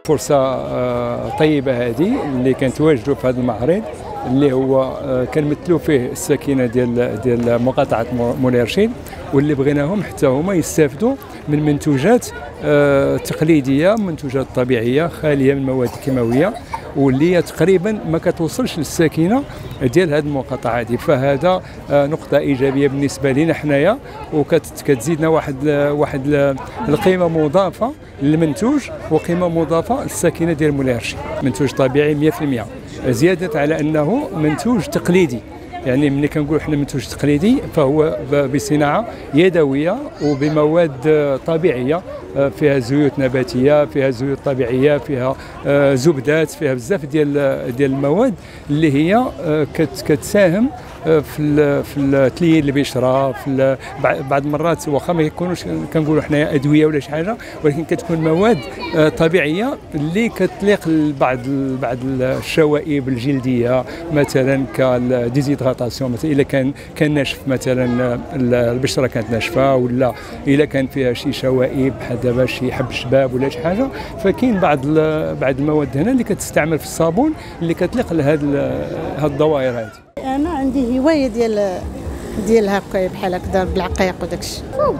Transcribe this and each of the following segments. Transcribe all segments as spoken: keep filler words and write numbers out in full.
فرصة طيبة هذه اللي كنتواجدوا في هذا المعرض اللي هو كنمثلوا فيه الساكنه ديال ديال مقاطعه مولاي رشيد، واللي بغيناهم حتى هما يستافدوا من منتوجات تقليديه، منتوجات طبيعيه خاليه من المواد الكيماويه، واللي تقريبا ما كتوصلش للساكنه ديال هذه المقاطعه هذه. فهذا نقطه ايجابيه بالنسبه لنا حنايا، وكتزيدنا واحد واحد القيمه مضافه للمنتوج وقيمه مضافه للساكنه ديال مولاي رشيد. منتوج طبيعي مئة بالمئة، زياده على انه منتوج تقليدي. يعني ملي كنقول حنا منتوج تقليدي فهو بصناعه يدويه وبمواد طبيعيه، فيها زيوت نباتيه، فيها زيوت طبيعيه، فيها زبدات، فيها بزاف ديال ديال المواد اللي هي كتساهم في في التليين البشره. في بعض المرات واخا ما يكونوش كنقولوا حنايا ادويه ولا شي حاجه، ولكن كتكون مواد طبيعيه اللي كتليق لبعض بعض الشوائب الجلديه، مثلا كالديزيدغاتاسيون، مثلا الا كان كان ناشف، مثلا البشره كانت ناشفه، ولا الا كان فيها شي شوائب بحال دابا شي حب شباب ولا شي حاجه، فكاين بعض بعض المواد هنا اللي كتستعمل في الصابون اللي كتليق لهاد هاد الظواهر هذه. انا عندي هوايه ديال ديال هكا بحال هكذا بالعقيق وداكشي،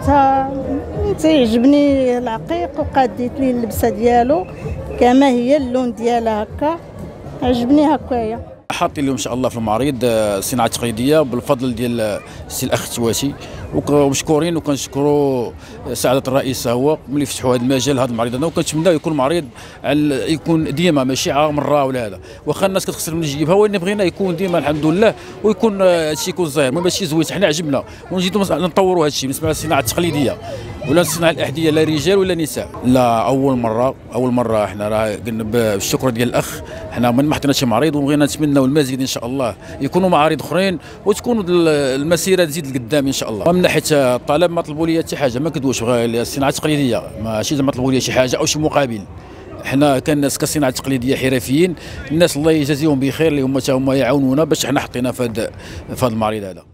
تيعجبني العقيق وقاديت لي اللبسه ديالو كما هي، اللون ديالها هكا عجبني هكايا. حاطين لهم ان شاء الله في المعرض صناعه تقليديه بالفضل ديال السي الاخ تواتي، ومشكورين وكنشكروا سعاده الرئيس هو ملي فتحوا هذا المجال هذا المعرض هذا، وكنتمناو يكون معرض يكون ديما ماشي عا مره ولا هذا، واخا الناس كتخسر من جيبها، ولكن بغينا يكون ديما الحمد لله، ويكون هادشي يكون ظاهر ماشي زوين. حنا عجبنا ونزيدوا نطوروا هادشي بالنسبه للصناعه التقليديه ولا الصناعه الاحذيه، لا رجال ولا نساء. لا اول مره اول مره حنا راه قلنا بالشكر ديال الاخ، حنا من ما حطيناش معرض، وبغينا نتمناو المزيد ان شاء الله يكونوا معارض اخرين وتكون المسيره تزيد لقدام ان شاء الله. من ناحيه الطلب ما طلبوا لي حتى حاجه، ما كدوش الصناعه التقليديه ماشي زعما طلبوا لي شي حاجه او شي مقابل. حنا كناس كصناعه تقليديه حرفيين، الناس الله يجازيهم بخير اللي هما حتى هما يعاونونا باش حنا حطينا في هذا المعرض هذا.